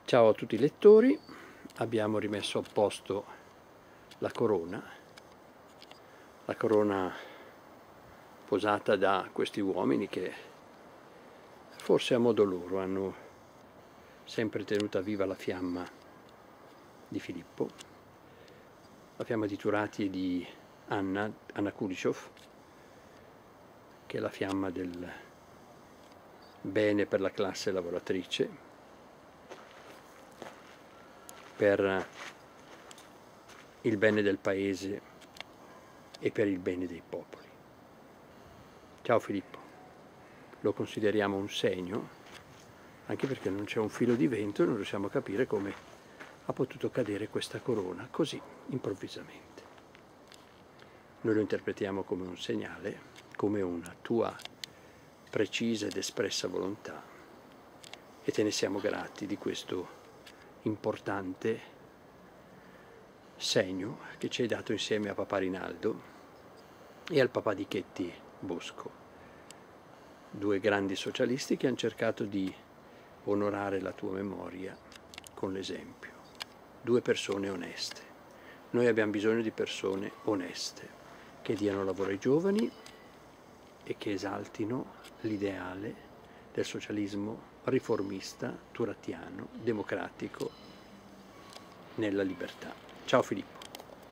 Ciao a tutti i lettori, abbiamo rimesso a posto la corona posata da questi uomini che forse a modo loro hanno sempre tenuta viva la fiamma di Filippo, la fiamma di Turati e di Anna Kulishov, che è la fiamma del bene per la classe lavoratrice, per il bene del paese e per il bene dei popoli. Ciao Filippo, lo consideriamo un segno, anche perché non c'è un filo di vento e non riusciamo a capire come ha potuto cadere questa corona così improvvisamente. Noi lo interpretiamo come un segnale, come una tua precisa ed espressa volontà, e te ne siamo grati di questo importante segno che ci hai dato insieme a papà Rinaldo e al papà di Chetti Bosco, due grandi socialisti che hanno cercato di onorare la tua memoria con l'esempio, due persone oneste. Noi abbiamo bisogno di persone oneste che diano lavoro ai giovani e che esaltino l'ideale del socialismo riformista, turatiano, democratico, nella libertà. Ciao Filippo.